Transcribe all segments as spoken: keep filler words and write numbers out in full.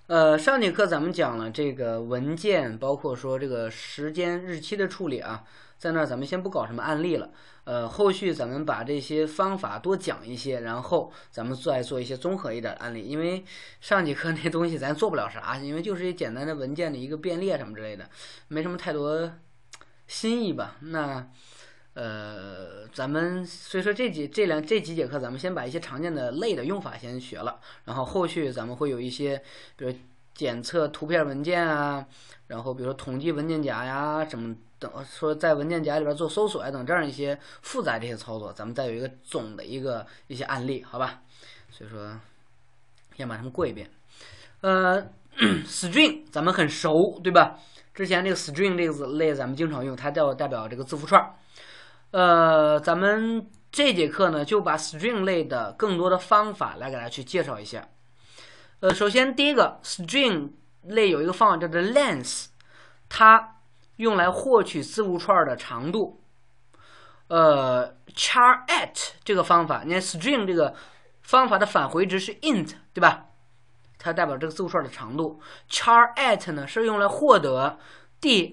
呃，上节课咱们讲了这个文件，包括说这个时间日期的处理啊，在那儿咱们先不搞什么案例了。呃，后续咱们把这些方法多讲一些，然后咱们再做一些综合一点的案例。因为上节课那东西咱做不了啥，因为就是一简单的文件的一个编列什么之类的，没什么太多新意吧。那呃，咱们所以说这几这两这几节课，咱们先把一些常见的类的用法先学了，然后后续咱们会有一些，比如检测图片文件啊，然后比如说统计文件夹呀，什么等，说在文件夹里边做搜索呀等这样一些复杂这些操作，咱们再有一个总的一个一些案例，好吧？所以说先把它们过一遍。呃，string 咱们很熟，对吧？之前这个 string 这个类咱们经常用，它叫代表这个字符串。呃，咱们这节课呢，就把 string 类的更多的方法来给大家去介绍一下。呃，首先第一个 string 类有一个方法叫做 length， 它用来获取字符串的长度。呃 char at 这个方法，你看 string 这个方法的返回值是 int， 对吧？它代表这个字符串的长度。char at 呢是用来获得第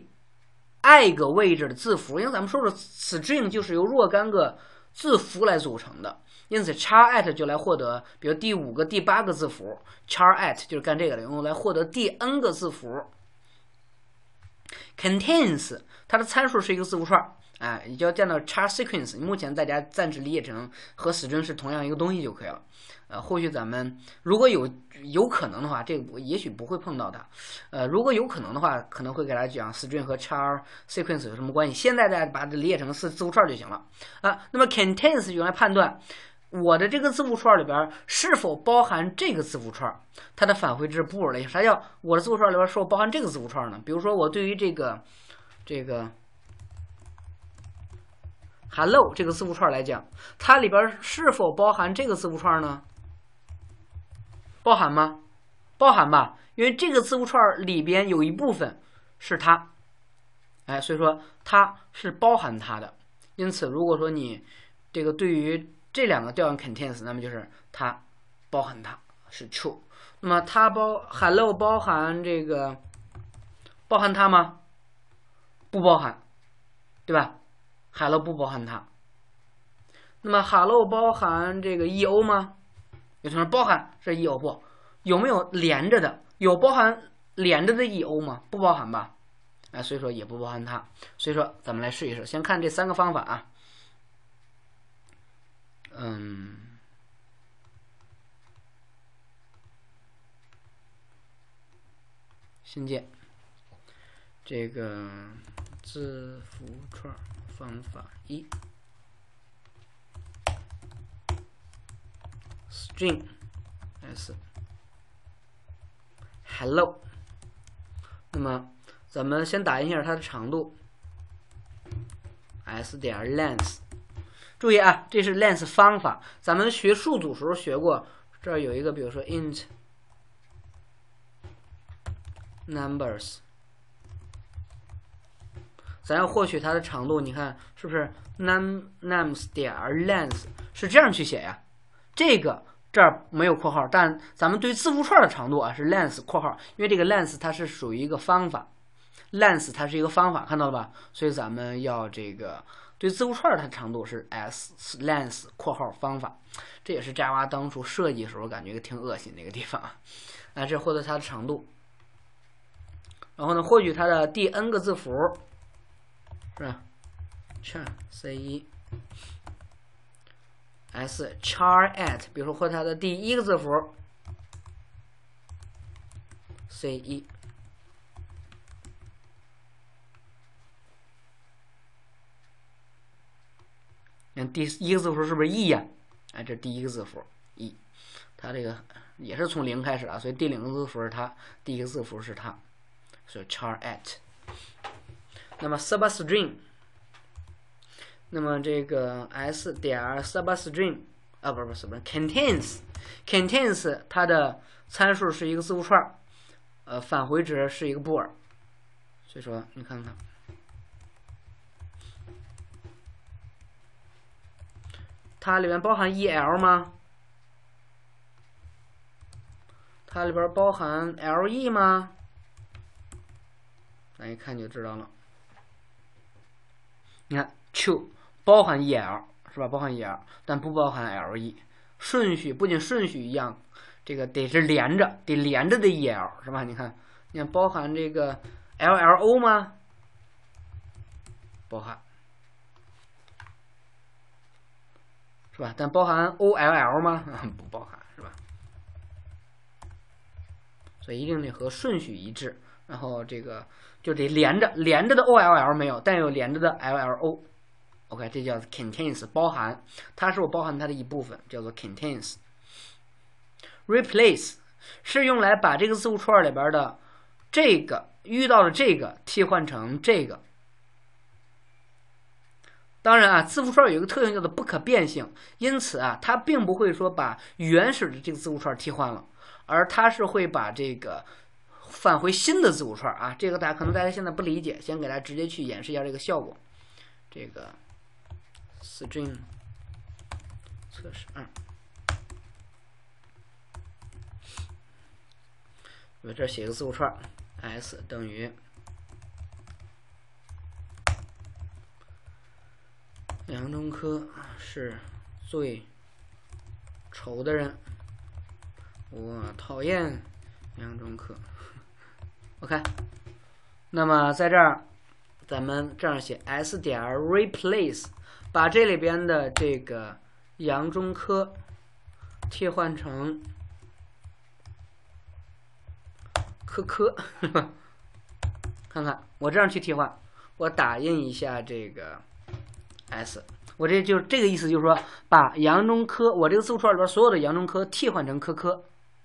i 个位置的字符，因为咱们说的 string 就是由若干个字符来组成的，因此 char at 就来获得，比如第五个、第八个字符 ，char at 就是干这个的，用来获得第 n 个字符。contains 它的参数是一个字符串，哎，你就要见到 char sequence， 目前大家暂时理解成和 string 是同样一个东西就可以了。呃，后续咱们如果有有可能的话，这个也许不会碰到它。呃，如果有可能的话，可能会给大家讲 string 和 char sequence 有什么关系。现在大家把它理解成字字符串就行了啊。那么 contains 用来判断我的这个字符串里边是否包含这个字符串，它的返回值布尔类。啥叫我的字符串里边是否包含这个字符串呢？比如说我对于这个这个 hello 这个字符串来讲，它里边是否包含这个字符串呢？包含吗？包含吧，因为这个字符串里边有一部分是它，哎，所以说它是包含它的。因此，如果说你这个对于这两个调用 contains， 那么就是它包含它是 true。那么它包 hello 包含这个包含它吗？不包含，对吧 ？hello 不包含它。那么 hello 包含这个 eo 吗？有同学包含是 eo 不？有没有连着的？有包含连着的 eo 吗？不包含吧？哎，所以说也不包含它。所以说咱们来试一试，先看这三个方法啊。嗯，新建这个字符串方法一 ，string s hello。那么咱们先打印一下它的长度 s 点 length。注意啊，这是 length 方法。咱们学数组时候学过，这儿有一个，比如说 int numbers， 咱要获取它的长度，你看是不是 num nums 点 length 是这样去写呀？这个这儿没有括号，但咱们对字符串的长度啊是 length 括号，因为这个 length 它是属于一个方法 ，length 它是一个方法，看到了吧？所以咱们要这个。对字符串它的长度是 s length 括号方法，这也是 Java 当初设计的时候感觉挺恶心的一个地方啊。那这获得它的长度，然后呢，获取它的第 n 个字符，是吧 ？char c 一 s char at， 比如说获它的第一个字符 c 一。看第一个字符是不是 e 呀？哎，这第一个字符 e， 它这个也是从零开始啊，所以第零个字符是它，第一个字符是它，所以 char at。那么 substring， 那么这个 s 点 substring 啊，不是不是不是 contains contains 它的参数是一个字符串，呃，返回值是一个布尔，所以说你看看。它里面包含 el 吗？ 它里边包含 L E 吗？咱一看就知道了。你看 to 包含 E L 是吧？包含 E L， 但不包含 L E。顺序不仅顺序一样，这个得是连着，得连着的 E L 是吧？你看，你看包含这个 L L O 吗？包含，是吧？但包含 O L L 吗？不包含，是吧？所以一定得和顺序一致，然后这个就得连着，连着的 O L L 没有，但有连着的 L L O。OK， 这叫 contains 包含，它是我包含它的一部分，叫做 contains。replace 是用来把这个字符串里边的这个遇到的这个替换成这个。当然啊，字符串有一个特性叫做不可变性，因此啊，它并不会说把原始的这个字符串替换了，而它是会把这个返回新的字符串啊。这个大家可能大家现在不理解，先给大家直接去演示一下这个效果。这个 string 测试二，我这写个字符串 s 等于杨中科是最丑的人，我讨厌杨中科。OK， 那么在这儿咱们这样写 s 点 replace， 把这里边的这个杨中科替换成科科，看看我这样去替换，我打印一下这个 s， 我这就这个意思，就是说把杨中科，我这个字符串里边所有的杨中科替换成科科。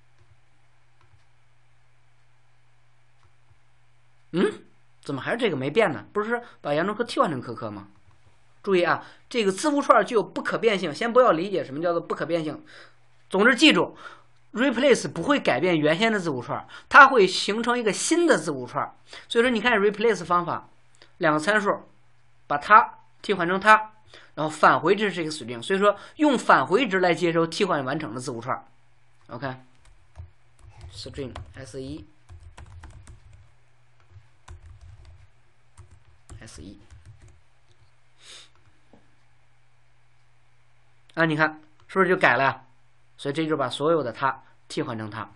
嗯，怎么还是这个没变呢？不是把杨中科替换成科科吗？注意啊，这个字符串具有不可变性，先不要理解什么叫做不可变性。总之记住 ，replace 不会改变原先的字符串，它会形成一个新的字符串。所以说，你看 replace 方法，两个参数，把它替换成它，然后返回值是这个 string， 所以说用返回值来接收替换完成的字符串。OK，string s 一 s 一。啊，你看是不是就改了呀？所以这就把所有的它替换成它，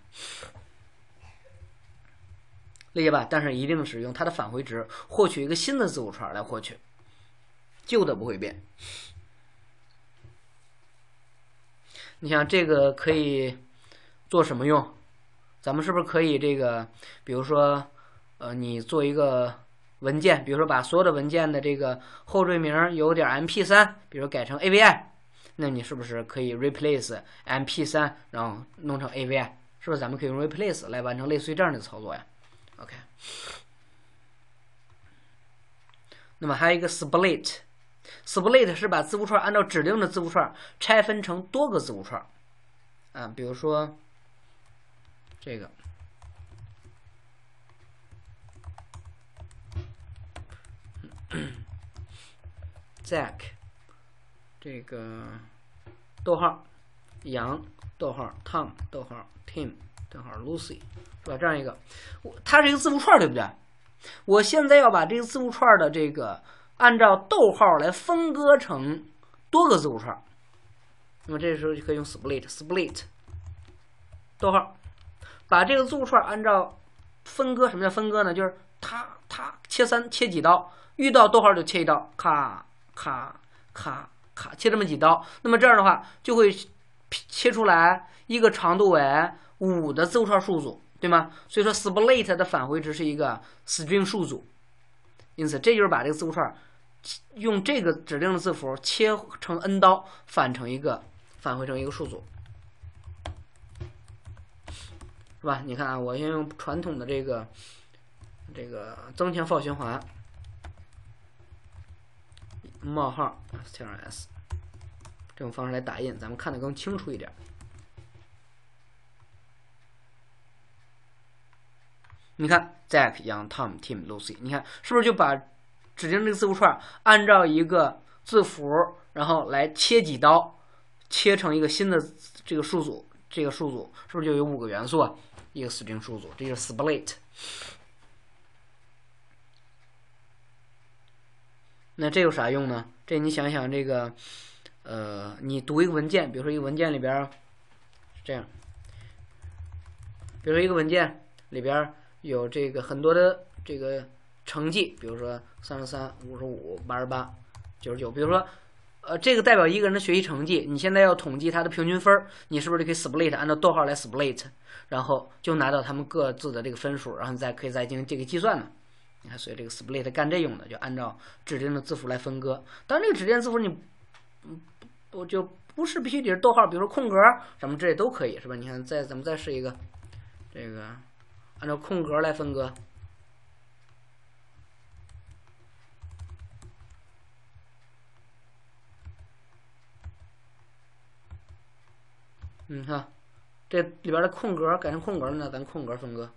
理解吧？但是一定是用它的返回值获取一个新的字符串来获取，旧的不会变。你想这个可以做什么用？咱们是不是可以这个，比如说，呃，你做一个文件，比如说把所有的文件的这个后缀名有点 M P 三，比如改成 A V I。那你是不是可以 replace M P 三， 然后弄成 A V I？ 是不是咱们可以用 replace 来完成类似于这样的操作呀 ？OK。那么还有一个 split，split 是把字符串按照指定的字符串拆分成多个字符串。啊，比如说这个。Zack， 这个逗号杨逗号 Tom 逗号 Tim 逗号 Lucy 是吧？这样一个，它是一个字符串，对不对？我现在要把这个字符串的这个按照逗号来分割成多个字符串，那么这时候就可以用 split split 逗号，把这个字符串按照分割，什么叫分割呢？就是它它切三切几刀，遇到逗号就切一刀，咔咔咔咔切这么几刀，那么这样的话就会切出来一个长度为五的字符串数组，对吗？所以说 split 的返回值是一个 string 数组，因此这就是把这个字符串用这个指定的字符切成 n 刀，返成一个返回成一个数组，是吧？你看啊，我先用传统的这个这个增强 for 循环冒号 strs 这种方式来打印，咱们看得更清楚一点。你看 Zack、杨、Tom、Tim、Lucy， 你看是不是就把指定这个字符串按照一个字符，然后来切几刀，切成一个新的这个数组， 这个数组是不是就有五个元素啊？一个 string 数组，这就是 split。那这有啥用呢？这你想想，这个，呃，你读一个文件，比如说一个文件里边这样，比如说一个文件里边有这个很多的这个成绩，比如说三十三、五十五、八十八、九十九，比如说。呃，这个代表一个人的学习成绩，你现在要统计他的平均分，你是不是就可以 split 按照逗号来 split， 然后就拿到他们各自的这个分数，然后你再可以再进行这个计算呢？你看，所以这个 split 干这用的，就按照指定的字符来分割。当然，这个指定字符你，嗯，我就不是必须得是逗号，比如说空格什么之类都可以，是吧？你看，再咱们再试一个，这个按照空格来分割。嗯哈，这里边的空格改成空格了呢，咱空格分割，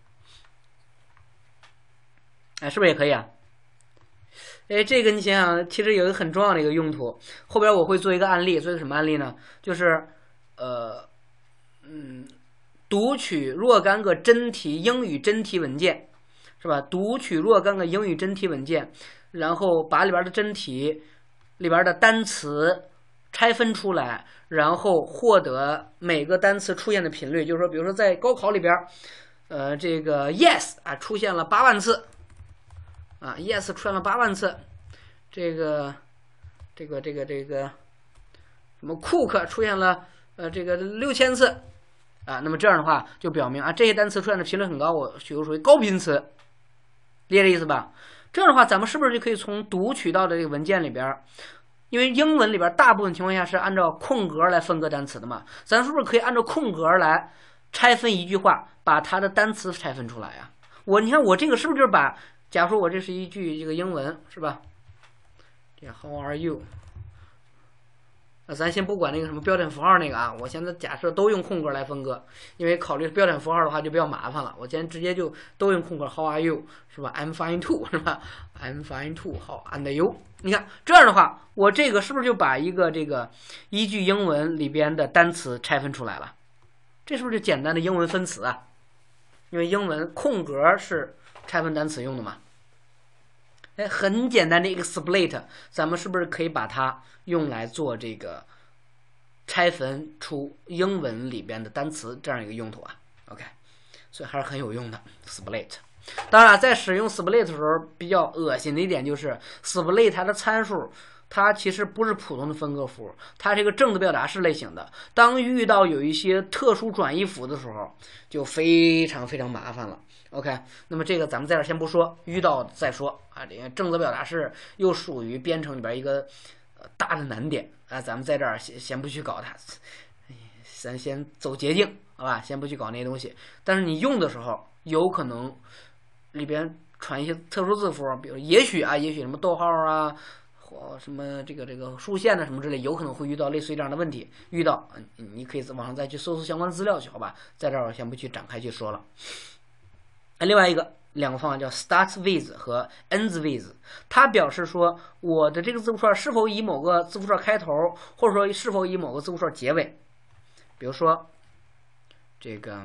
哎，是不是也可以啊？哎，这个你想想，其实有一个很重要的一个用途，后边我会做一个案例，做一个什么案例呢？就是呃，嗯，读取若干个真题英语真题文件，是吧？读取若干个英语真题文件，然后把里边的真题里边的单词拆分出来，然后获得每个单词出现的频率，就是说，比如说在高考里边，呃，这个 yes 啊出现了八万次，啊 yes 出现了八万次，这个这个这个这个什么 cook 出现了呃这个六千次，啊，那么这样的话就表明啊这些单词出现的频率很高，我就属于高频词，理解这意思吧？这样的话，咱们是不是就可以从读取到的这个文件里边？因为英文里边大部分情况下是按照空格来分割单词的嘛，咱是不是可以按照空格来拆分一句话，把它的单词拆分出来呀？我你看我这个是不是就是把，假如说我这是一句这个英文是吧？这 How are you？ 那咱先不管那个什么标点符号那个啊，我现在假设都用空格来分割，因为考虑标点符号的话就比较麻烦了，我今天直接就都用空格 How are you 是吧 ？I'm fine too 是吧 ？I'm fine too 好 and you？ 你看这样的话，我这个是不是就把一个这个一句英文里边的单词拆分出来了？这是不是就简单的英文分词啊？因为英文空格是拆分单词用的嘛。哎，很简单的一个 split， 咱们是不是可以把它用来做这个拆分出英文里边的单词这样一个用途啊 ？OK， 所以还是很有用的 split。当然，在使用 split 的时候，比较恶心的一点就是 split 它的参数，它其实不是普通的分割符，它是一个正的表达式类型的。当遇到有一些特殊转译符的时候，就非常非常麻烦了。OK， 那么这个咱们在这先不说，遇到再说啊。这个正则表达式又属于编程里边一个、呃、大的难点啊，咱们在这儿先先不去搞它，咱先走捷径，好吧？先不去搞那些东西。但是你用的时候，有可能里边传一些特殊字符，比如也许啊，也许什么逗号啊，或什么这个这个竖线的什么之类，有可能会遇到类似于这样的问题。遇到，你可以在网上再去搜索相关资料去，好吧？在这儿我先不去展开去说了。另外一个两个方法叫 starts with 和 ends with， 它表示说我的这个字符串是否以某个字符串开头，或者说是否以某个字符串结尾。比如说这个，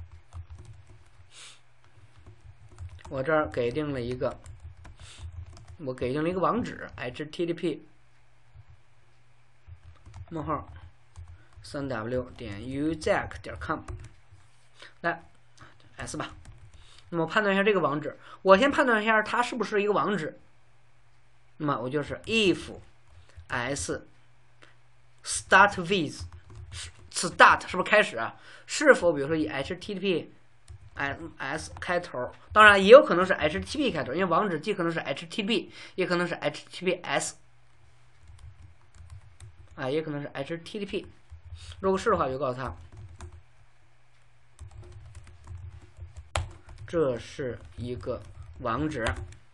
我这儿给定了一个，我给定了一个网址 H T T P 冒号 三 w 点 uzek 点 com 来 S 吧。那么判断一下这个网址，我先判断一下它是不是一个网址。那么我就是 if s start with start 是不是开始啊？是否比如说以 H T T P S 开头？当然也有可能是 H T T P 开头，因为网址既可能是 H T T P， 也可能是 H T T P S， 啊，也可能是 H T T P。如果是的话，我就告诉他。这是一个网址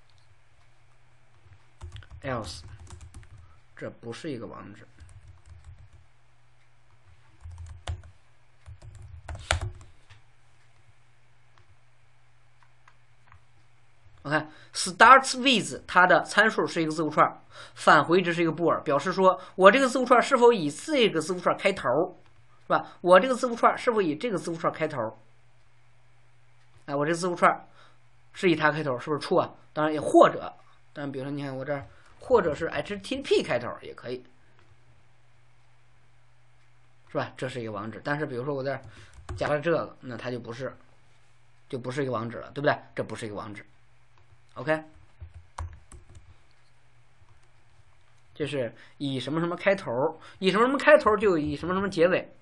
，else 这不是一个网址。OK， starts with 它的参数是一个字符串，返回值是一个 bool， 表示说我这个字符串是否以这个字符串开头。 是吧？我这个字符串是否以这个字符串开头？哎，我这个字符串是以它开头，是不是 true 啊？当然也或者，当然比如说你看我这儿，或者是 H T T P 开头也可以，是吧？这是一个网址，但是比如说我这儿加了这个，那它就不是，就不是一个网址了，对不对？这不是一个网址。OK， 就是以什么什么开头，以什么什么开头就以什么什么结尾。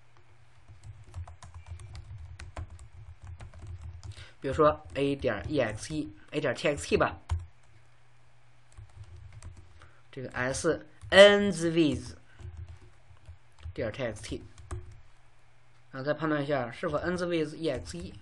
比如说 a 点 exe，a 点 txt 吧，这个 s ends with 点 txt， 啊，再判断一下是否 ends with exe。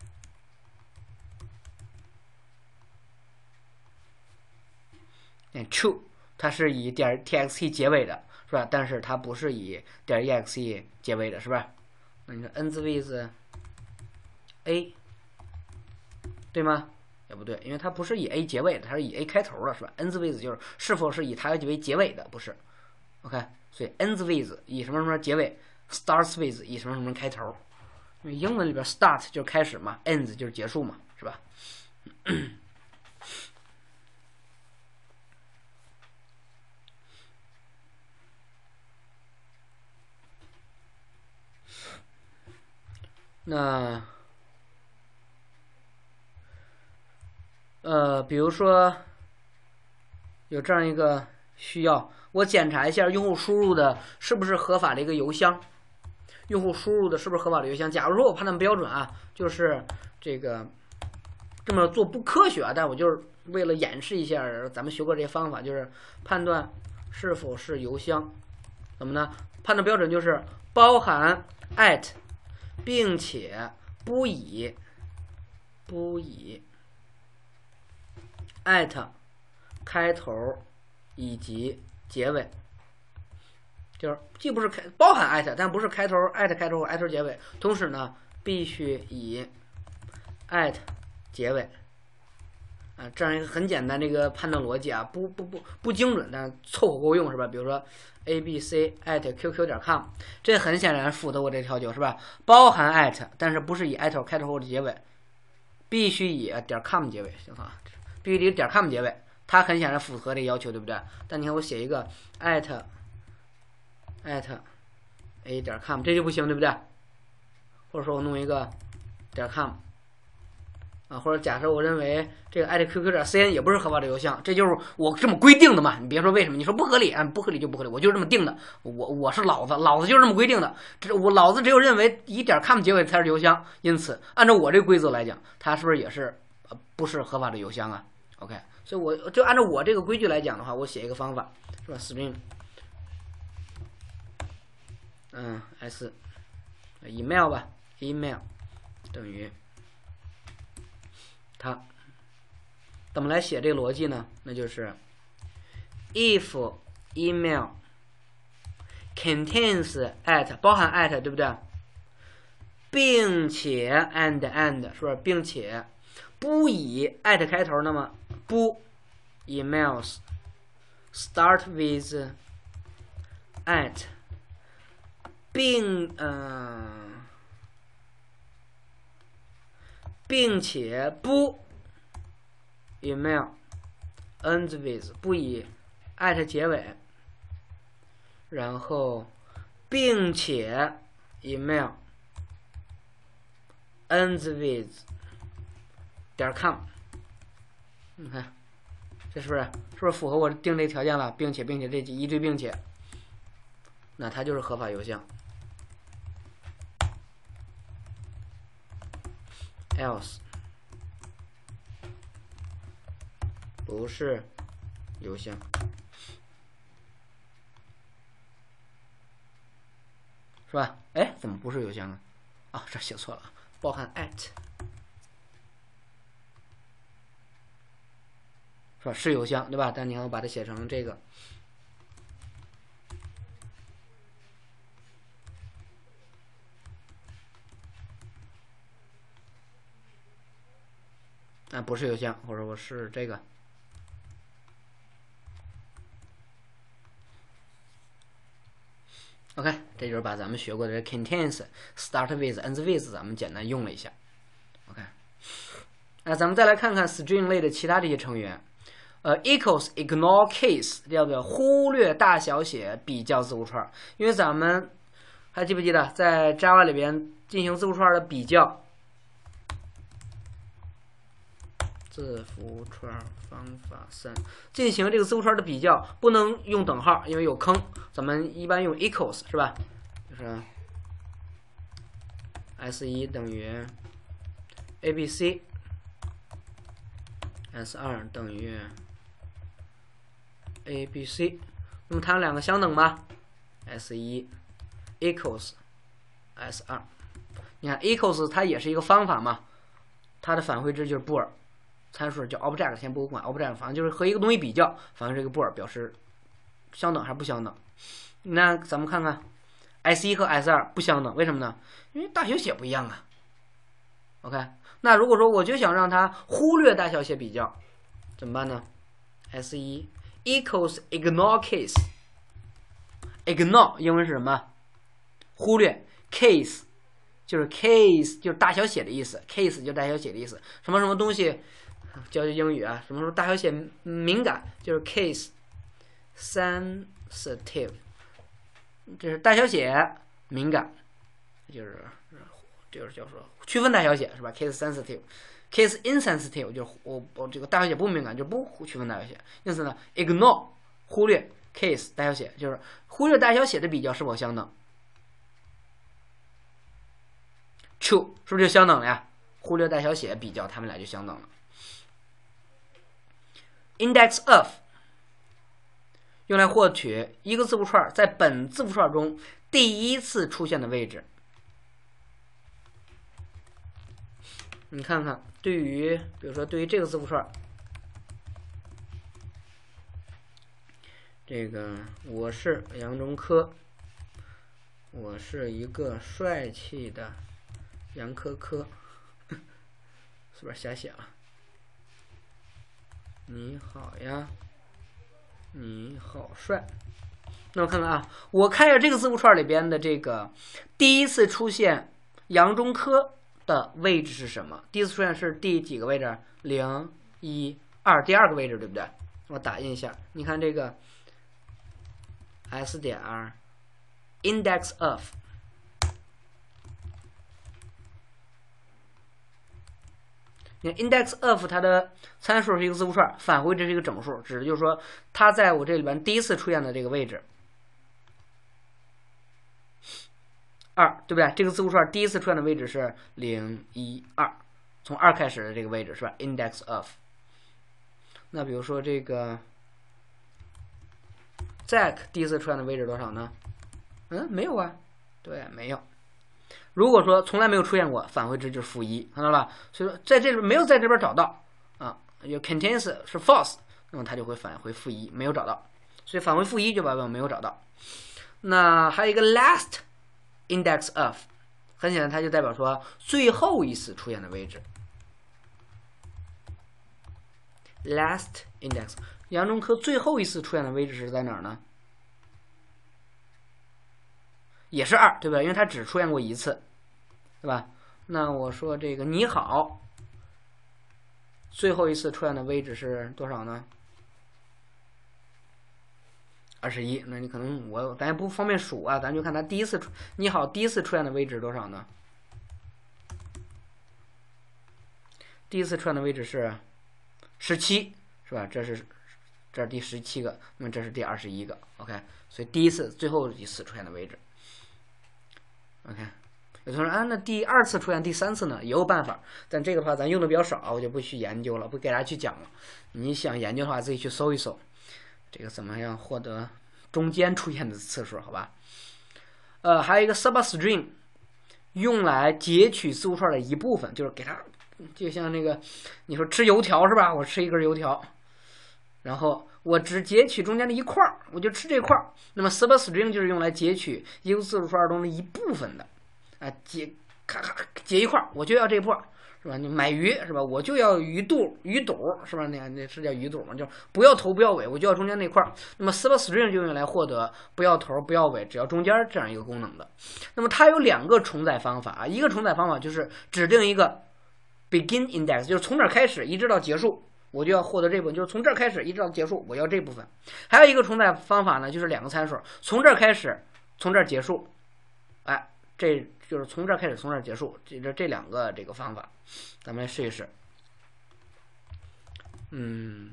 哎 ，true， 它是以点 txt 结尾的，是吧？但是它不是以点 exe 结尾的，是吧？那你说 ends with a。对吗？也不对，因为它不是以 a 结尾的，它是以 a 开头的，是吧 ？ends with 就是是否是以它为结尾的，不是 ？OK， 所以 ends with 以什么什么结尾 ，starts with 以什么什么开头。因为英文里边 start 就是开始嘛 ，ends 就是结束嘛，是吧？那呃，比如说有这样一个需要，我检查一下用户输入的是不是合法的一个邮箱。用户输入的是不是合法的邮箱？假如说我判断标准啊，就是这个这么做不科学啊，但我就是为了演示一下，咱们学过这些方法，就是判断是否是邮箱。怎么呢？判断标准就是包含 at， 并且不以不以 at 开头以及结尾。就是既不是开包含 at， 但不是开头 at 开头 at 结尾，同时呢必须以 at 结尾啊，这样一个很简单的一个判断逻辑啊，不不不不精准，但凑合够用是吧？比如说 abc at qq 点 com， 这很显然符合我这条件是吧？包含 at， 但是不是以 at 开头或者结尾，必须以点 com 结尾，行吧？必须以点 com 结尾，它很显然符合这个要求，对不对？但你看我写一个 at at a 点 com， 这就不行，对不对？或者说我弄一个点 com 啊，或者假设我认为这个 at qq 点 cn 也不是合法的邮箱，这就是我这么规定的嘛。你别说为什么，你说不合理啊，不合理就不合理，我就这么定的。我我是老子，老子就是这么规定的。这我老子只有认为以点 com 结尾才是邮箱，因此按照我这个规则来讲，它是不是也是呃不是合法的邮箱啊 ？OK， 所以我就按照我这个规矩来讲的话，我写一个方法是吧 ？string。嗯 ，s email 吧 ，email 等于它，怎么来写这个逻辑呢？那就是 if email contains at 包含 at 对不对？并且 and and 是不是？并且不以 at 开头，那么不 emails start with at。并嗯、呃，并且不 email ends with 不以 at 结尾，然后并且 email ends with 点 com， 你看这是不是是不是符合我定这条件了？并且并且这一堆并且，那它就是合法邮箱。else 不是邮箱，是吧？哎，怎么不是邮箱啊？啊，这写错了，包含 at 是吧？是邮箱对吧？但你看我把它写成这个。啊，不是邮箱，或者我是这个， OK， 这就是把咱们学过的 contains、start with、ends with 咱们简单用了一下。OK， 那咱们再来看看 string 类的其他这些成员。呃 ，equals ignore case 叫做忽略大小写比较字符串，因为咱们还记不记得在 Java 里边进行字符串的比较？字符串方法三，进行这个字符串的比较，不能用等号，因为有坑。咱们一般用 equals 是吧？就是 s 一等于 abc， s 二等于 abc。那么它们两个相等吗 ？s 一 equals s 二。你看 equals 它也是一个方法嘛，它的返回值就是布尔。参数叫 object， 先不管 object， 反正就是和一个东西比较，反正这个布尔表示相等还是不相等。那咱们看看 S 一 和 S 二 不相等，为什么呢？因为大小写不一样啊。OK， 那如果说我就想让它忽略大小写比较，怎么办呢 ？S 一 equals ignore case，ignore 英文是什么？忽略 case 就是 case 就是大小写的意思 ，case 就是大小写的意思，什么什么东西。教英语啊，什么时候大小写敏感，就是 case sensitive， 这是大小写敏感，就是就是叫说区分大小写是吧 ？case sensitive，case insensitive 就是我我这个大小写不敏感，就不区分大小写。因此呢 ，ignore 忽略 case 大小写，就是忽略大小写的比较是否相等 ？True 是不是就相等了呀？忽略大小写比较，它们俩就相等了。Index of 用来获取一个字符串在本字符串中第一次出现的位置。你看看，对于比如说对于这个字符串，这个我是杨中科，我是一个帅气的杨科科，是不是瞎写了？你好呀，你好帅。那我看看啊，我看一下这个字符串里边的这个第一次出现杨中科的位置是什么？第一次出现是第几个位置？零、一、二，第二个位置，对不对？我打印一下，你看这个 s 点 index of。你看 index of 它的参数是一个字符串，返回值是一个整数，指的就是说它在我这里边第一次出现的这个位置二，对不对？这个字符串第一次出现的位置是零、一、二，从二开始的这个位置是吧 ？index of。那比如说这个 Jack 第一次出现的位置多少呢？嗯，没有啊，对，没有。如果说从来没有出现过，返回值就是负一，看到吧？所以说在这里没有在这边找到啊，有 contains 是 false， 那么它就会返回负一，没有找到，所以返回负一就代表没有找到。那还有一个 last index of， 很显然它就代表说最后一次出现的位置。last index， 杨中科最后一次出现的位置是在哪儿呢？也是二，对吧？因为它只出现过一次，对吧？那我说这个你好，最后一次出现的位置是多少呢？二十一。那你可能我咱也不方便数啊，咱就看它第一次你好第一次出现的位置多少呢？第一次出现的位置是十七，是吧？这是这是第十七个，那么这是第二十一个 ，OK。所以第一次最后一次出现的位置。OK， 有同学说啊，那第二次出现，第三次呢也有办法，但这个的话咱用的比较少，我就不去研究了，不给大家去讲了。你想研究的话，自己去搜一搜，这个怎么样获得中间出现的次数，好吧？呃，还有一个 substring， 用来截取字符串的一部分，就是给它，就像那个你说吃油条是吧？我吃一根油条，然后我只截取中间的一块儿，我就吃这块儿。那么 substring 就是用来截取一个字符串中的一部分的，啊，截咔咔截一块儿，我就要这块儿。 是吧？你买鱼是吧？我就要鱼肚、鱼肚是吧？那那是叫鱼肚吗？就不要头不要尾，我就要中间那块儿。那么 substring 就用来获得不要头不要尾，只要中间这样一个功能的。那么它有两个重载方法啊，一个重载方法就是指定一个 begin index， 就是从这儿开始一直到结束。我就要获得这部分，就是从这儿开始一直到结束，我要这部分。还有一个重载方法呢，就是两个参数，从这儿开始，从这儿结束，哎，这就是从这儿开始，从这儿结束，这这这两个这个方法，咱们来试一试。嗯，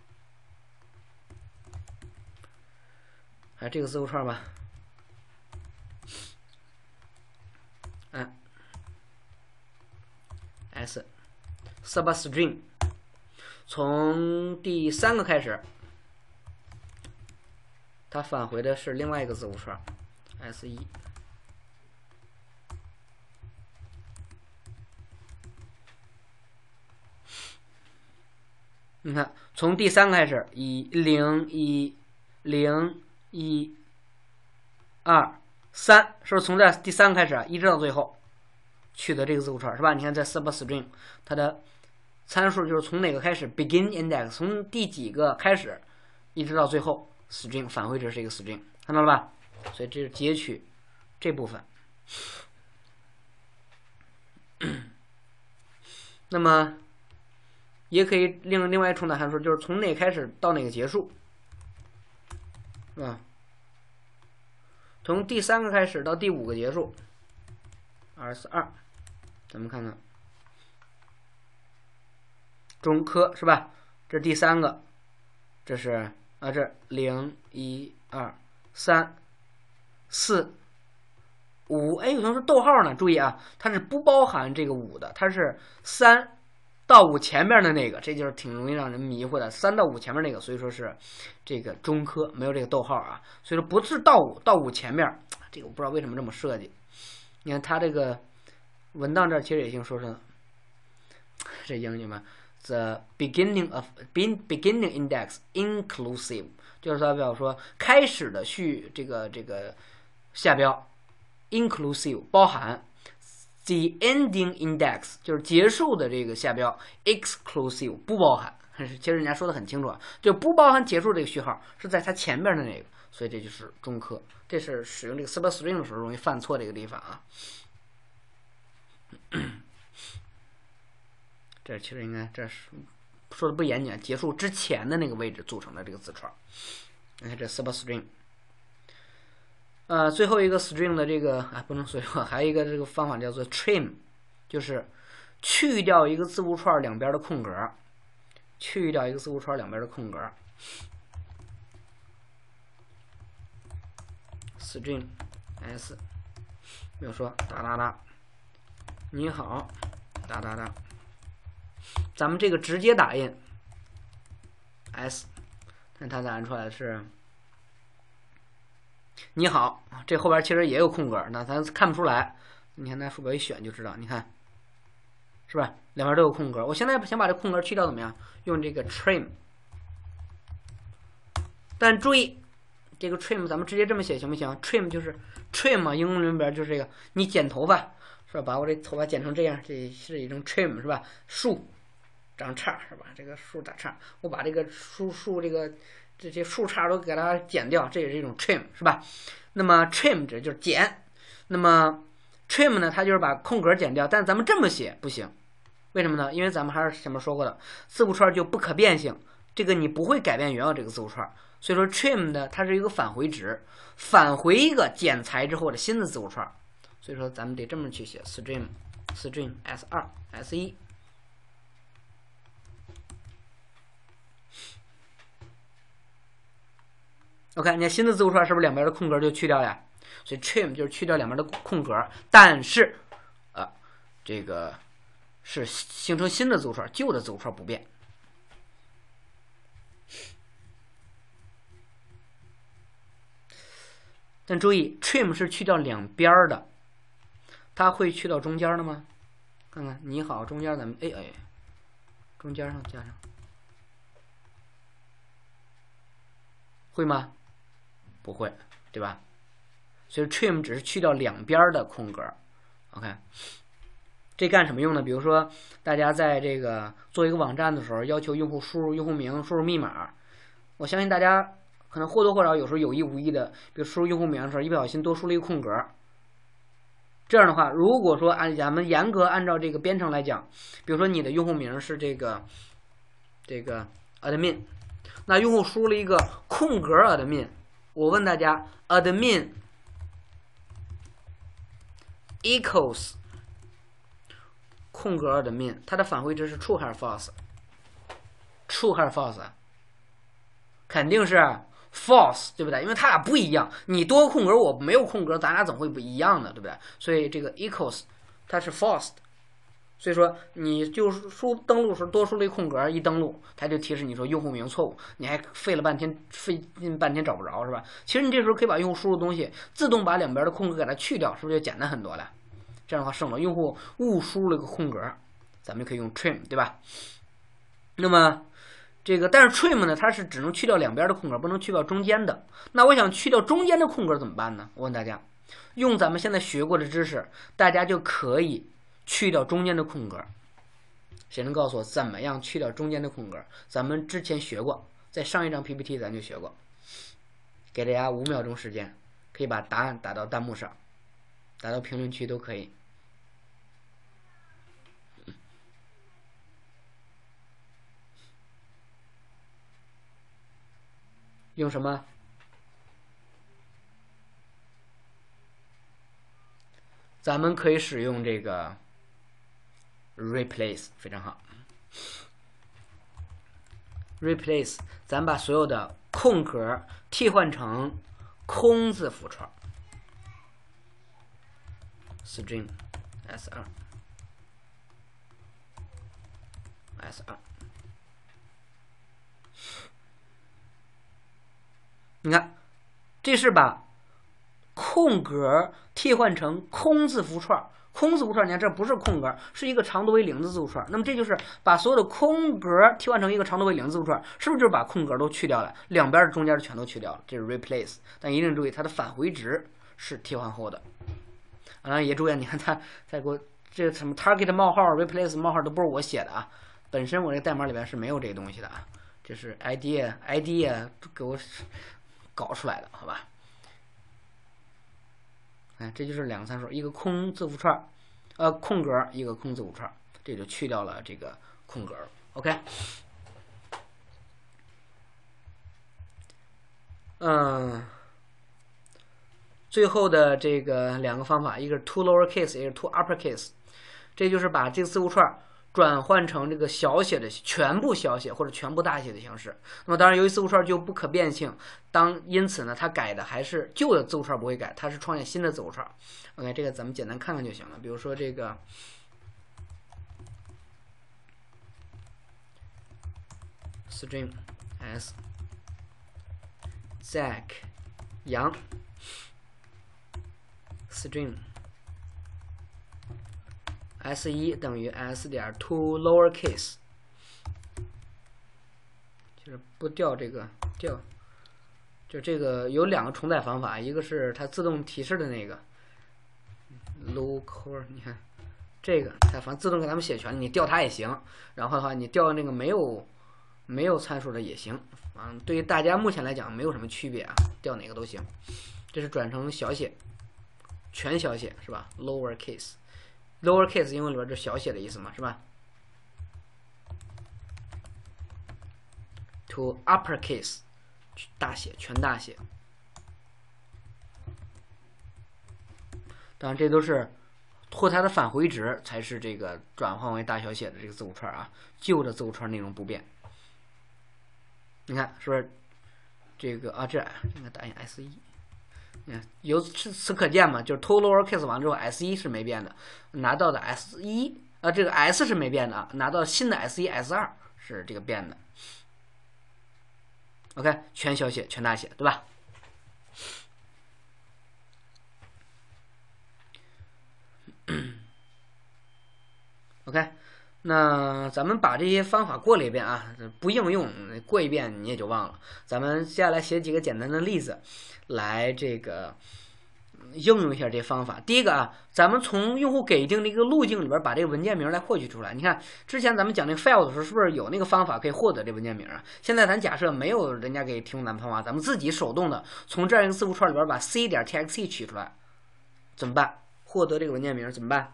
哎，这个字符串吧，嗯 ，s substring。从第三个开始，它返回的是另外一个字符串 ，s 一。你看，从第三个开始，一零一零一二三，是不是从这第三个开始啊，一直到最后取得这个字符串是吧？你看在 substring 它的参数就是从哪个开始 begin index， 从第几个开始一直到最后 string 返回值是一个 string， 看到了吧？所以这是截取这部分。那么也可以另另外重载函数，就是从哪开始到哪个结束，是吧？从第三个开始到第五个结束，二四二，咱们看看。中科是吧？这是第三个，这是啊，这零一二三四五，哎，有同学说逗号呢，注意啊，它是不包含这个五的，它是三到五前面的那个，这就是挺容易让人迷糊的，三到五前面那个，所以说是这个中科没有这个逗号啊，所以说不是到五到五前面，这个我不知道为什么这么设计。你看它这个文档这儿其实也行说是这英语嘛。The beginning of beginning index inclusive， 就是代表说开始的序这个这个下标 inclusive 包含 the ending index 就是结束的这个下标 exclusive 不包含。其实人家说的很清楚啊，就不包含结束这个序号是在它前边的那个，所以这就是中科。这是使用这个 substring 的时候容易犯错这个地方啊。这其实应该这是说的不严谨，结束之前的那个位置组成的这个字串。你看这 substring， 呃，最后一个 string 的这个啊，不能最后还有一个这个方法叫做 trim， 就是去掉一个字符串两边的空格，去掉一个字符串两边的空格。string s， 比如说哒哒哒，你好，哒哒哒。咱们这个直接打印 s， 看它打印出来的是你好，这后边其实也有空格，那咱看不出来。你看，那鼠标一选就知道，你看是吧？两边都有空格。我现在想把这空格去掉，怎么样？用这个 trim。但注意，这个 trim 咱们直接这么写行不行 ？trim 就是 trim 嘛，英文里边就是这个，你剪头发是吧？把我这头发剪成这样，这是一种 trim 是吧？树长杈是吧？这个树打杈，我把这个树树这个这些树杈都给它剪掉，这也是一种 trim 是吧？那么 trim 指就是剪，那么 trim 呢，它就是把空格剪掉，但咱们这么写不行，为什么呢？因为咱们还是前面说过的，字符串就不可变性，这个你不会改变原有这个字符串，所以说 trim 的它是一个返回值，返回一个剪裁之后的新的字符串，所以说咱们得这么去写 string string s 二 s 一。OK， 你看新的字符串是不是两边的空格就去掉呀？所以 trim 就是去掉两边的空格，但是呃，这个是形成新的字符串，旧的字符串不变。但注意 ，trim 是去掉两边的，它会去到中间的吗？看看，你好，中间咱们哎哎，中间上加上，会吗？不会，对吧？所以 trim 只是去掉两边的空格 ，OK。 这干什么用呢？比如说大家在这个做一个网站的时候，要求用户输入用户名、输入密码，我相信大家可能或多或少有时候有意无意的，比如输入用户名的时候，一不小心多输了一个空格。这样的话，如果说按咱们严格按照这个编程来讲，比如说你的用户名是这个这个 admin， 那用户输入了一个空格 admin， 我问大家 admin equals 空格 admin， 它的返回值是 true 还是 false？true 还是 false？ 肯定是 false， 对不对？因为它俩不一样，你多个空格，我没有空格，咱俩怎么会不一样呢？对不对？所以这个 equals 它是 false 的。所以说你就是输登录时多输了一空格，一登录它就提示你说用户名错误，你还费了半天费劲半天找不着是吧？其实你这时候可以把用户输入东西自动把两边的空格给它去掉，是不是就简单很多了？这样的话省了用户误输入了个空格，咱们可以用 trim， 对吧？那么这个但是 trim 呢，它是只能去掉两边的空格，不能去掉中间的。那我想去掉中间的空格怎么办呢？我问大家，用咱们现在学过的知识，大家就可以去掉中间的空格。谁能告诉我怎么样去掉中间的空格？咱们之前学过，在上一张 P P T 咱就学过。给大家五秒钟时间，可以把答案打到弹幕上，打到评论区都可以。用什么？咱们可以使用这个 replace， 非常好。replace， 咱把所有的空格替换成空字符串 ，string s 二 s 二。你看，这是把空格替换成空字符串。空字符串，你看这不是空格，是一个长度为零的字符串。那么这就是把所有的空格替换成一个长度为零的字符串，是不是就是把空格都去掉了，两边的中间的全都去掉了？这是 replace。但一定注意，它的返回值是替换后的。啊，也注意，你看它在给我这个什么 target 冒号 replace 冒号都不是我写的啊，本身我这代码里边是没有这个东西的啊，这是 idea idea 给我搞出来的，好吧？哎，这就是两个参数，一个空字符串，呃，空格，一个空字符串，这就去掉了这个空格。OK， 嗯，最后的这个两个方法，一个是 to lowercase， 一个是 to uppercase， 这就是把这个字符串转换成这个小写的全部小写或者全部大写的形式。那么当然，由于字符串具有不可变性，当因此呢，它改的还是旧的字符串不会改，它是创建新的字符串。OK， 这个咱们简单看看就行了。比如说这个 string s Zack 杨 string s 一等于 s 点 to lowercase， 就是不调这个调，就这个有两个重载方法，一个是它自动提示的那个 local， 你看这个它反正自动给咱们写全了，你调它也行。然后的话，你调那个没有没有参数的也行。嗯，对于大家目前来讲没有什么区别啊，调哪个都行。这是转成小写，全小写是吧 ？lowercase。lowercase 英文里边就是小写的意思嘛，是吧 ？to uppercase 大写，全大写。当然，这都是或它的返回值才是这个转换为大小写的这个字符串啊，旧的字符串内容不变。你看是不是这个啊？这应该打印 S 一。你看，由此可见嘛，就是 to lowercase 完之后 S 一是没变的，拿到的 S 一啊，这个 S 是没变的啊，拿到新的 S 一 S 二是这个变的。OK， 全小写全大写，对吧？OK， 那咱们把这些方法过了一遍啊，不应用过一遍你也就忘了。咱们接下来写几个简单的例子，来这个应用一下这方法。第一个啊，咱们从用户给定的一个路径里边把这个文件名来获取出来。你看之前咱们讲那个 file 的时候，是不是有那个方法可以获得这文件名啊？现在咱假设没有人家给提供咱们方法，咱们自己手动的从这样一个字符串里边把 c 点 txt 取出来，怎么办？获得这个文件名怎么办？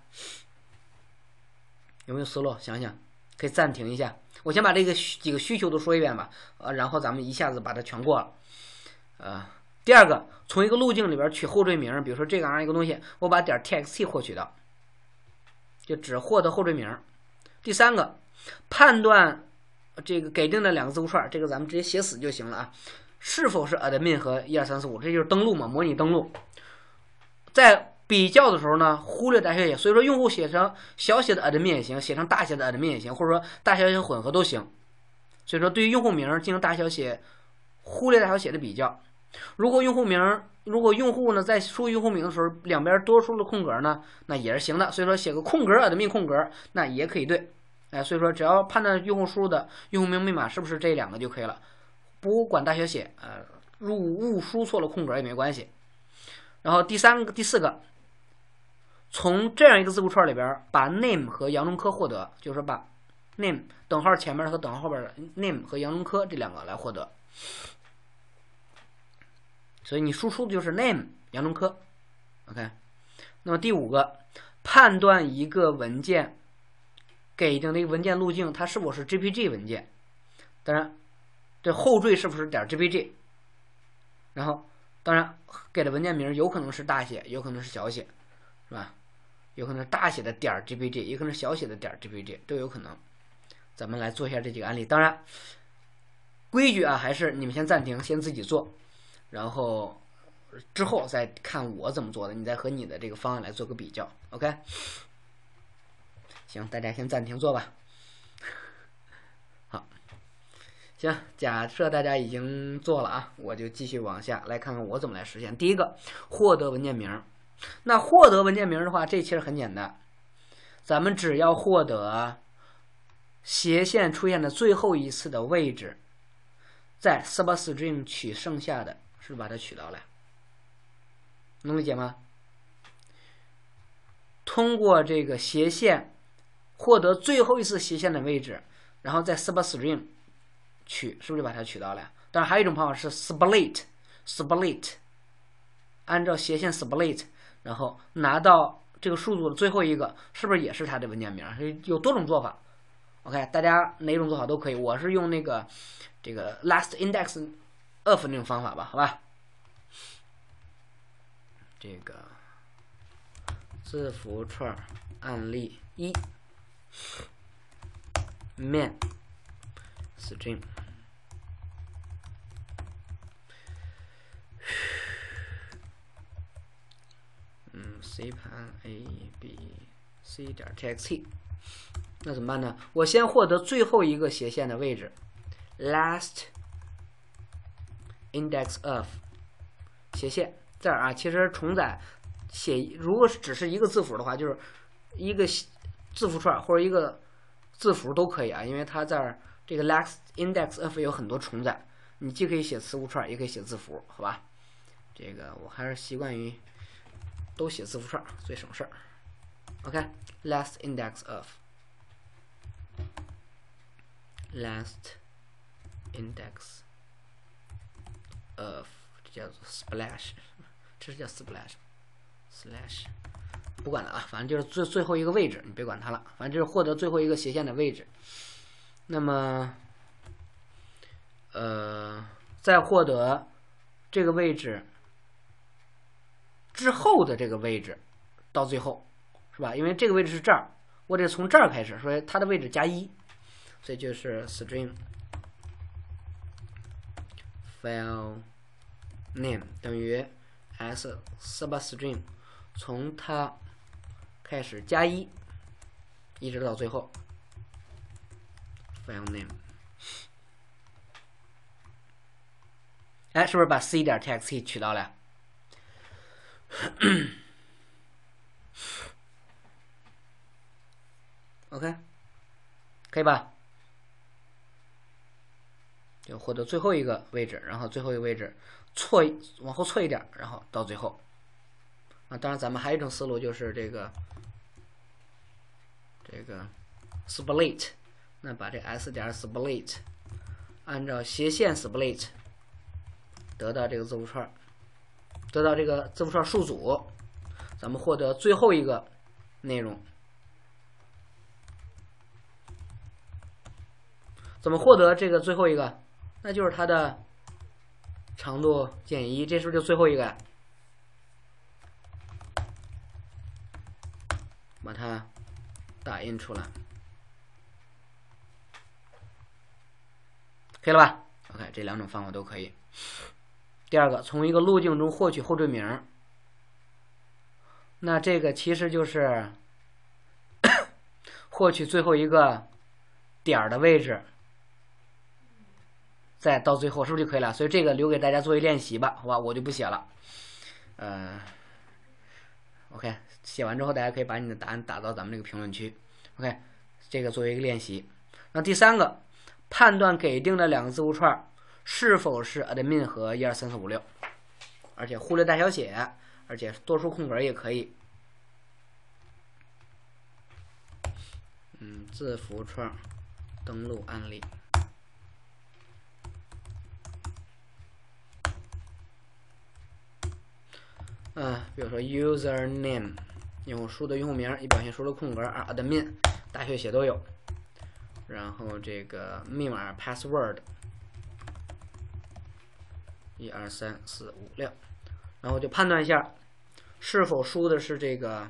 有没有思路？想想，可以暂停一下。我先把这个几个需求都说一遍吧，呃，然后咱们一下子把它全过了。呃，第二个，从一个路径里边取后缀名，比如说这个样一个东西，我把点 txt 获取到，就只获得后缀名。第三个，判断这个给定的两个字符串，这个咱们直接写死就行了啊，是否是 admin 和一二三四五，这就是登录嘛，模拟登录。在比较的时候呢，忽略大小写，所以说用户写成小写的 admin 也行，写成大写的 admin 也行，或者说大小写混合都行。所以说对于用户名进行大小写忽略大小写的比较。如果用户名，如果用户呢在输入用户名的时候两边多出了空格呢，那也是行的。所以说写个空格 admin 空格那也可以对。哎，所以说只要判断用户输入的用户名密码是不是这两个就可以了，不管大小写，呃，入误输错了空格也没关系。然后第三个、第四个。从这样一个字符串里边把 name 和杨中科获得，就是说把 name 等号前面和等号后边的 name 和杨中科这两个来获得。所以你输出的就是 name 杨中科 OK。 那么第五个，判断一个文件给定的一个文件路径它是否是 J P G 文件，当然这后缀是不是点 J P G， 然后当然给的文件名有可能是大写有可能是小写，是吧？有可能是大写的点 J P G， 也可能是小写的点 J P G， 都有可能。咱们来做一下这几个案例。当然，规矩啊，还是你们先暂停，先自己做，然后之后再看我怎么做的，你再和你的这个方案来做个比较。OK， 行，大家先暂停做吧。好，行，假设大家已经做了啊，我就继续往下来看看我怎么来实现。第一个，获得文件名。那获得文件名的话，这其实很简单，咱们只要获得斜线出现的最后一次的位置，在 substring 取剩下的，是把它取到来，能理解吗？通过这个斜线获得最后一次斜线的位置，然后在 substring 取，是不是就把它取到了？当然还有一种方法是 split split， 按照斜线 split。然后拿到这个数组的最后一个，是不是也是它的文件名？有多种做法。OK， 大家哪种做法都可以。我是用那个这个 last index of 那种方法吧，好吧？这个字符串案例一 main string。嗯 ，C 盘 A B C 点 txt， 那怎么办呢？我先获得最后一个斜线的位置 ，last index of 斜线这儿啊。其实重载写，如果只是一个字符的话，就是一个字符串或者一个字符都可以啊，因为它这儿这个 last index of 有很多重载，你既可以写词符串，也可以写字符，好吧？这个我还是习惯于。都写字符串最省事儿。OK，last index of last index of 这叫做 splash， 这是叫 splash slash， 不管了啊，反正就是最最后一个位置，你别管它了，反正就是获得最后一个斜线的位置。那么，呃，再获得这个位置。之后的这个位置到最后是吧？因为这个位置是这儿，我得从这儿开始，所以它的位置加一，所以就是 string file name 等于 s substring 从它开始加一，一直到最后 file name。哎，是不是把 c 点 txt 取到了？OK， 可以吧？就获得最后一个位置，然后最后一个位置错往后错一点，然后到最后。 啊。当然，咱们还有一种思路就是这个这个 split， 那把这 s 点 split 按照斜线 split 得到这个字符串，得到这个字符串数组，咱们获得最后一个内容。怎么获得这个最后一个？那就是它的长度减一，这是不是就最后一个呀？把它打印出来，可以了吧 ？OK， 这两种方法都可以。第二个，从一个路径中获取后缀名，那这个其实就是获取最后一个点儿的位置，再到最后，是不是就可以了？所以这个留给大家作为练习吧，好吧？我就不写了。呃 ，OK， 写完之后，大家可以把你的答案打到咱们这个评论区。OK， 这个作为一个练习。那第三个，判断给定的两个字符串是否是 admin 和一二三四五六，而且忽略大小写，而且多数空格也可以。嗯，字符串登录案例。嗯，比如说 user name 用户输的用户名，以表现输入空格啊 admin 大小写都有。然后这个密码 password 一二三四五六，然后就判断一下是否输的是这个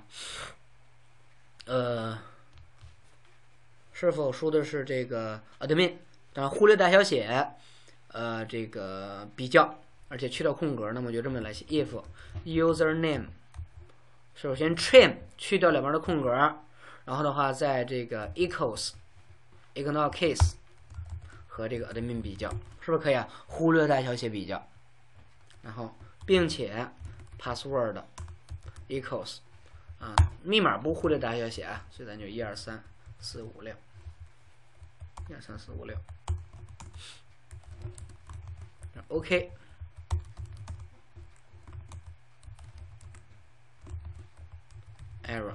呃是否输的是这个 admin， 当然忽略大小写，呃这个比较，而且去掉空格，那么就这么来写 if user name 首先 trim 去掉两边的空格，然后的话在这个 equals ignore case 和这个 admin 比较，是不是可以啊？忽略大小写比较，然后并且 password equals 啊，密码不忽略大小写啊，所以咱就一二三四五六，一二三四五六 ，OK。error，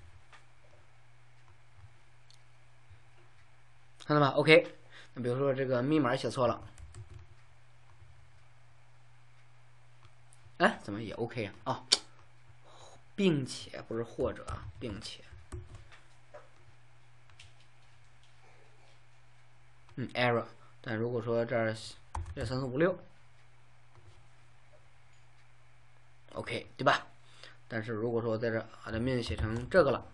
看到吧 ？OK， 那比如说这个密码写错了，哎，怎么也 OK 啊？哦，并且不是或者啊，并且，嗯 ，error。但如果说这儿一二三四五六 ，OK， 对吧？但是如果说在这 admin 写成这个了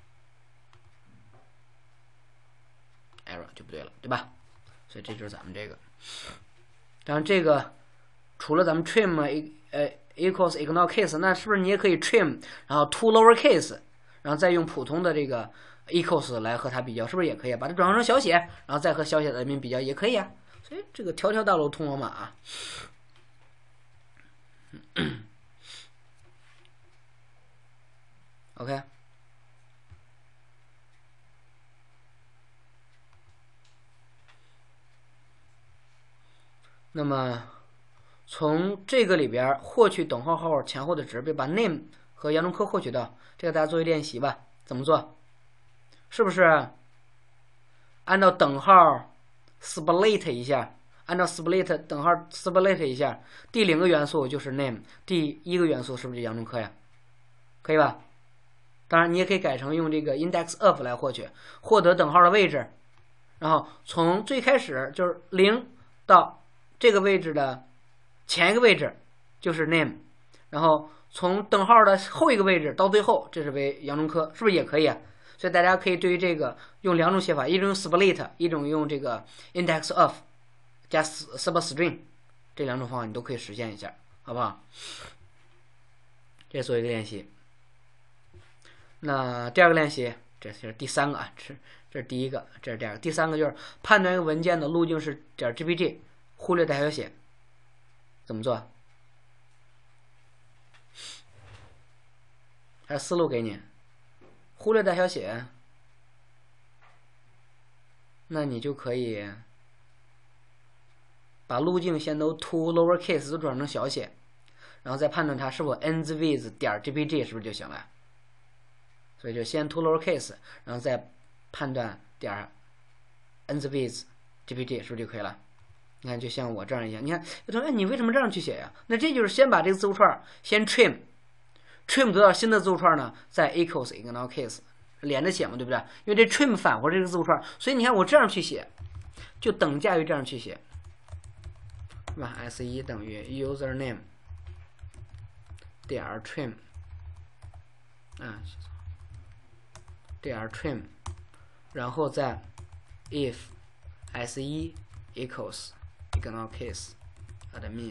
，error 就不对了，对吧？所以这就是咱们这个。当然，这个除了咱们 trim 呃 equals ignore case， 那是不是你也可以 trim， 然后 to lower case， 然后再用普通的这个 equals 来和它比较，是不是也可以把它转换成小写，然后再和小写的 admin 比较也可以啊？所以这个条条大路通罗马啊。OK， 那么从这个里边获取等号号前后的值，别把 name 和杨中科获取到，这个大家作为练习吧。怎么做？是不是按照等号 split 一下？按照 split 等号 split 一下，第零个元素就是 name， 第一个元素是不是就杨中科呀？可以吧？当然，你也可以改成用这个 index of 来获取，获得等号的位置，然后从最开始就是零到这个位置的前一个位置就是 name， 然后从等号的后一个位置到最后，这是为杨中科，是不是也可以啊？所以大家可以对于这个用两种写法，一种用 split， 一种用这个 index of 加 substring， 这两种方法你都可以实现一下，好不好？这做一个练习。那第二个练习，这是第三个啊，这这是第一个，这是第二个，第三个就是判断一个文件的路径是点 .jpg， 忽略大小写，怎么做？还有思路给你，忽略大小写，那你就可以把路径先都 to lower case 都转成小写， 然后再判断它是否 ends with 点 jpg 是不是就行了？所以就先 to lowercase， 然后再判断点 ends with jpg 是不是就可以了？你看，就像我这样一样，你看，有同学，哎，你为什么这样去写呀？那这就是先把这个字符串先 trim，trim 得到新的字符串呢，再 equals ignore case 连着写嘛，对不对？因为这 trim 返回这个字符串，所以你看我这样去写，就等价于这样去写，是吧 ？s 一等于 username 点 trim 啊，点 trim， 然后再 if s 一 equals ignore case admin。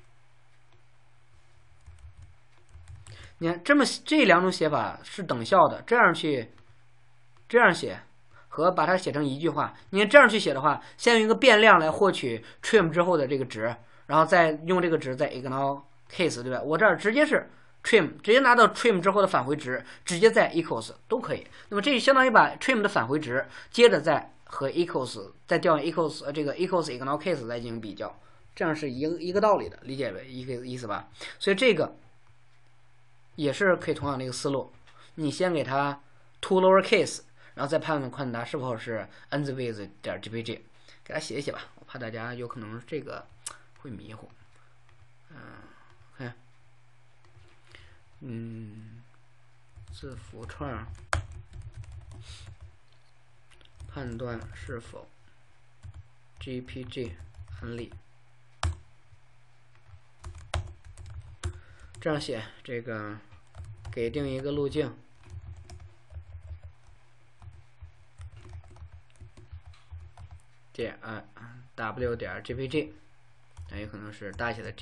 你看，这么这两种写法是等效的，这样去这样写和把它写成一句话。你看这样去写的话，先用一个变量来获取 trim 之后的这个值，然后再用这个值再 ignore case， 对吧？我这儿直接是 trim， 直接拿到 trim 之后的返回值，直接在 equals 都可以。那么这就相当于把 trim 的返回值接着再和 equals 再调用 equals 呃这个 equals ignore case 来进行比较，这样是一个一个道理的，理解为一个意思吧？所以这个也是可以同样的一个思路，你先给它 to lowercase， 然后再判断判断它是否是 ends with 点 jpg， 给它写一写吧，我怕大家有可能这个会迷糊。嗯，看，嗯，字符串判断是否 jpg 案例。这样写，这个给定一个路径，点啊 w 点 jpg， 那有可能是大写的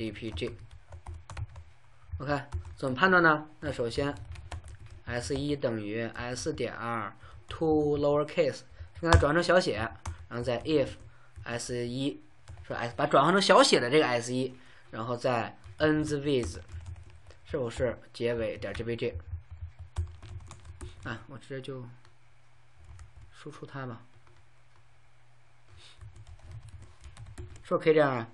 jpg。OK， 怎么判断呢？那首先 s 一等于 s 点 to lowercase， 给它转换成小写，然后再 if s 一说 s 把转换成小写的这个 s 一，然后再 ends with。是否是结尾点 jpg？ 啊，我直接就输出它吧，是不是可以这样啊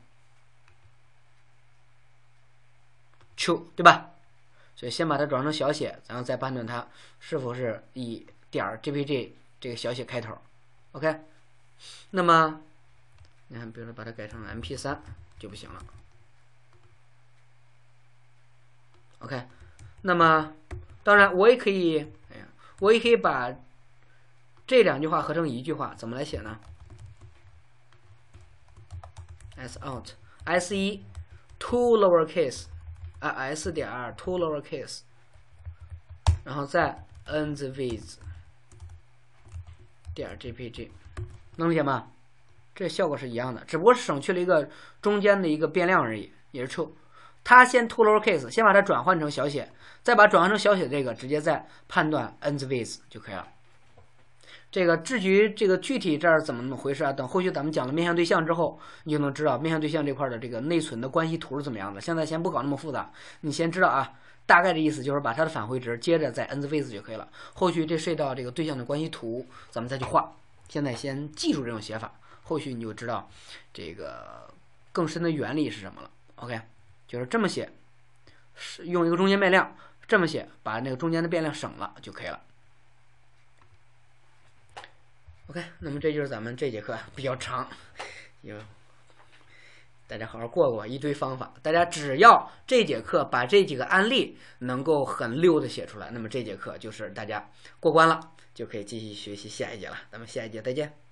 ？true 对吧？所以先把它转成小写，然后再判断它是否是以点 jpg 这个小写开头。OK， 那么你看，比如说把它改成 M P 三 就不行了。OK， 那么当然我也可以，哎呀，我也可以把这两句话合成一句话，怎么来写呢 ？s out s 一 to lowercase 啊 s 点 to lowercase， 然后再 ends with 点 jpg， 能理解吗？这效果是一样的，只不过是省去了一个中间的一个变量而已，也是 true。它先 to lowercase， 先把它转换成小写，再把转换成小写这个直接再判断 ends with 就可以了。这个至于这个具体这儿怎么怎么回事啊？等后续咱们讲了面向对象之后，你就能知道面向对象这块的这个内存的关系图是怎么样的。现在先不搞那么复杂，你先知道啊，大概的意思就是把它的返回值接着在 ends with 就可以了。后续这涉及到这个对象的关系图，咱们再去画。现在先记住这种写法，后续你就知道这个更深的原理是什么了。OK。就是这么写，是用一个中间变量这么写，把那个中间的变量省了就可以了。OK， 那么这就是咱们这节课比较长，有大家好好过过一堆方法，大家只要这节课把这几个案例能够很溜的写出来，那么这节课就是大家过关了，就可以继续学习下一节了。咱们下一节再见。